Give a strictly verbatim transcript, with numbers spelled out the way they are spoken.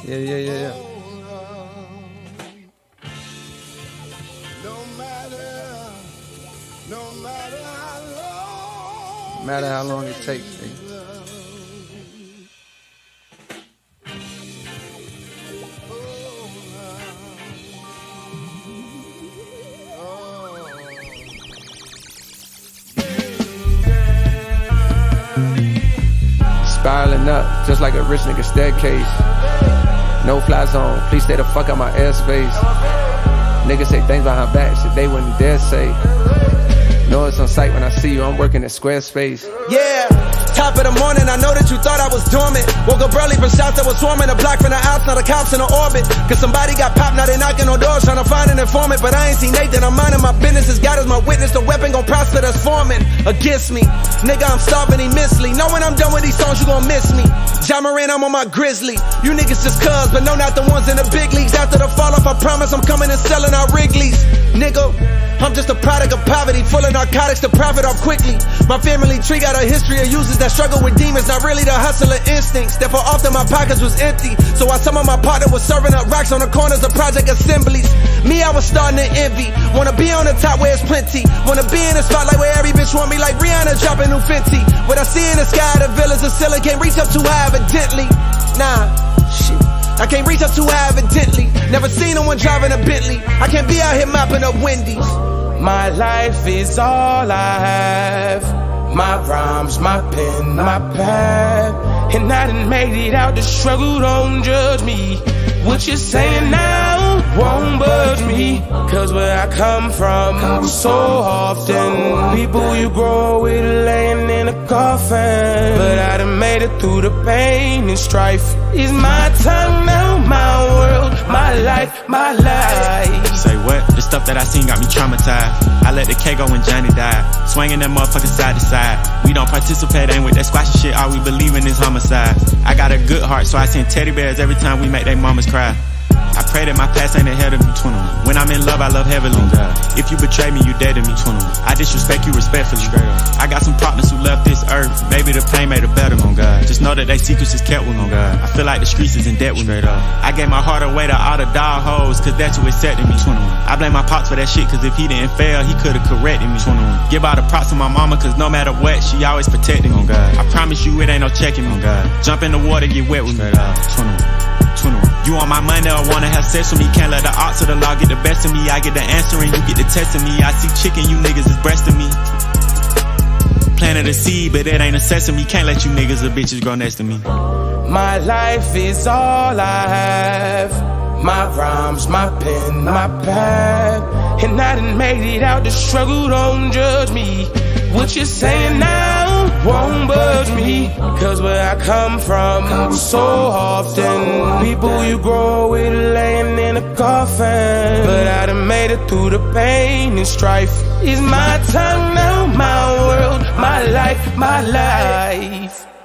Yeah, yeah, yeah, yeah. No matter, no matter how long, No matter how long it takes, nigga. Spiraling up, just like a rich nigga staircase. No fly zone, please stay the fuck out my airspace. Niggas say things behind back, shit they wouldn't dare say. Know it's on sight when I see you, I'm working at Squarespace. Yeah, top of the morning, I know that you thought I was dormant. Woke up early from shots that was swarming. A block from the outs, now the cops in the orbit. Cause somebody got popped, now they knocking on doors trying to find an informant. But I ain't seen Nathan, I'm minding my business. As God is my witness, the weapon gon' prosper that's forming against me. Nigga, I'm starving immensely. Know when I'm done with these songs, you gon' miss me. Ja Morant, I'm on my grizzly. You niggas just cuz, but no, not the ones in the big leagues. After the fall off, I promise I'm coming and selling our Wrigley's. Nigga, I'm just a product of poverty, full of narcotics to profit off quickly. My family tree got a history of users that struggle with demons, not really the hustler instincts. Therefore often my pockets was empty, so while some of my partner was serving up rocks on the corners of project assemblies, me, I was starting to envy. Wanna be on the top where it's plenty, wanna be in the spotlight where every bitch want me, like Rihanna dropping new Fenty. What I see in the sky, the villas of ceiling, can't reach up too high evidently. Nah, shit, I can't reach up too high evidently. Never seen no one driving a Bentley. I can't be out here mopping up Wendy's. My life is all I have. My rhymes, my pen, my pad. And I done made it out the struggle, don't judge me. What you saying now won't budge me. Cause where I come from, so often people you grow with laying in a coffin. But I done made it through the pain and strife. It's my time now, my world, my life, my life. Say what? The stuff that I seen got me traumatized. I let the K go when Johnny died, swinging that motherfucker side to side. We don't participate, ain't with that squashy shit. All we believe in is homicide. I got a good heart, so I send teddy bears every time we make they mamas cry. I pray that my past ain't ahead of me, twenty-one. When I'm in love, I love heavily. If you betray me, you dead to me, twenty-one. I disrespect you respectfully. I got some partners who left this earth. Maybe the pain made it better, on God. Just know that they secrets is kept with me, on God. I feel like the streets is in debt with me. I gave my heart away to all the dog hoes, cause that's who accepted me, twenty-one. I blame my pops for that shit, cause if he didn't fail, he could've corrected me, twenty-one. Give all the props to my mama, cause no matter what, she always protecting me, on God. I promise you it ain't no checking me, on God. Jump in the water, get wet with me, twenty-one. twenty-one. You on my money or wanna have sex with me? Can't let the odds of the law get the best of me. I get the answer and you get the test of me. I see chicken, you niggas is breasting me. Planted a seed, but it ain't a sesame. Can't let you niggas or bitches grow next to me. My life is all I have. My rhymes, my pen, my pad. And I done made it out the struggle, don't judge me. What you saying now won't budge me. Cause where I come from, so often people you grow with laying in a coffin. But I done made it through the pain and strife. It's my time now, my world, my life, my life.